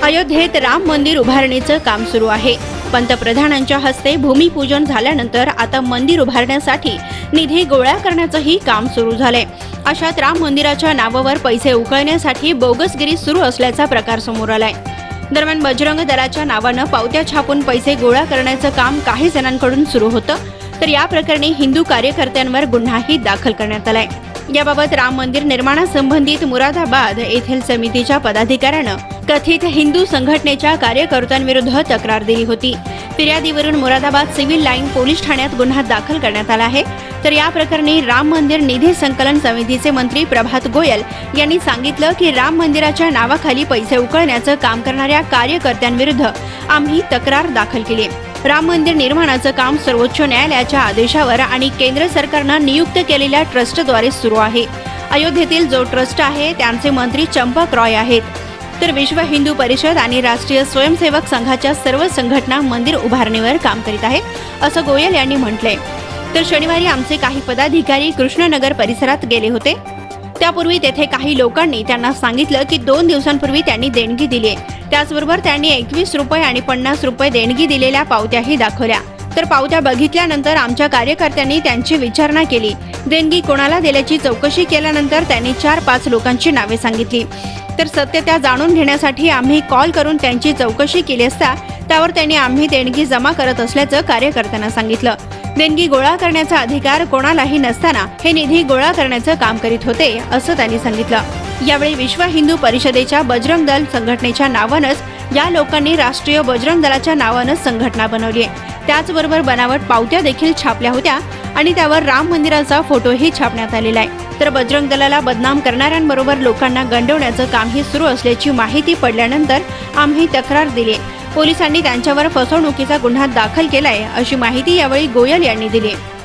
अयोध्येत राम मंदिर उभारणीचं काम सुरू आहे। पंतप्रधानांच्या हस्ते भूमिपूजन झाल्यानंतर आता मंदिर उभारण्यासाठी निधी गोळा करण्याचंही काम सुरू झालंय। अशात राम मंदिराच्या नावावर पैसे उकळण्यासाठी बोगसगिरी सुरू असल्याचा प्रकार समोर आलाय। दरम्यान बजरंग दलाच्या नावानं पावत्या छापून पैसे गोळा करण्याचं काम काही जणांकडून सुरू होतं, तर या प्रकरणी हिंदू कार्यकर्त्यांवर गुन्हाही दाखल करण्यात आलाय। याबाबत राम मंदिर निर्माणासंबंधित मुरादाबाद येथील समितीच्या पदाधिकाऱ्यानं कथित हिंदू संघटनेच्या कार्यकर्त्यांविरुद्ध तक्रार दिली होती। फिर्यादीवरून मुरादाबाद सिव्हिल लाईन पोलीस ठाण्यात गुन्हा दाखल करण्यात आला आहे। तर या प्रकरणी राम मंदिर निधी संकलन समितीचे मंत्री प्रभात गोयल यांनी सांगितलं की राम मंदिराच्या नावाखाली पैसे उकळण्याचं काम करणाऱ्या कार्यकर्त्यांविरुद्ध आम्ही तक्रार दाखल केली। राम मंदिर निर्माणाचं काम सर्वोच्च न्यायालयाच्या आदेशावर आणि केंद्र सरकारनं नियुक्त केलेल्या ट्रस्टद्वारे सुरू आहे। अयोध्येतील जो ट्रस्ट आहे त्यांचे मंत्री चंपक रॉय आहेत, तर विश्व हिंदू परिषद आणि राष्ट्रीय स्वयंसेवक संघाच्या सर्व संघटना मंदिर उभारणीवर काम करीत आहेत, असं गोयल यांनी म्हटलंय। तर शनिवारी आमचे काही पदाधिकारी कृष्णनगर परिसरात गेले होते। त्यापूर्वी तेथे काही लोकांनी त्यांना सांगितलं की 2 दिवसांपूर्वी त्यांनी देणगी दिली आहे। त्याचबरोबर त्यांनी 21 रुपये आणि 50 रुपये देणगी दिलेल्या पावत्याही दाखवल्या। तर पावत्या बघितल्यानंतर आमच्या कार्यकर्त्यांनी त्यांची विचारणा केली। देणगी कोणाला दिल्याची चौकशी केल्यानंतर त्यांनी 4-5 लोकांची नावे सांगितली। तर सत्यता जाणून घेण्यासाठी आम्ही कॉल करून त्यांची चौकशी केली असता त्यावर त्यांनी आम्ही देणगी जमा करत असल्याचं कार्यकर्त्यांना सांगितलं। देणगी गोळा करण्याचा अधिकार कोणालाही नसताना हे निधी गोळा करण्याचं काम करीत होते, असं त्यांनी सांगितलं। यावेळी विश्व हिंदू परिषदेच्या बजरंग दल संघटनेच्या नावानंच या लोकांनी राष्ट्रीय बजरंग दलाच्या नावानं संघटना बनवली आहे। त्याचबरोबर बनावट पावत्या देखील छापल्या होत्या आणि त्यावर राम मंदिराचा फोटोही छापण्यात आलेला आहे। तर बजरंग दलाला बदनाम करणाऱ्यांबरोबर लोकांना गंडवण्याचं कामही सुरू असल्याची माहिती पडल्यानंतर आम्ही तक्रार दिली। पोलिसांनी त्यांच्यावर फसवणुकीचा गुन्हा दाखल केलाय, अशी माहिती यावेळी गोयल यांनी दिली।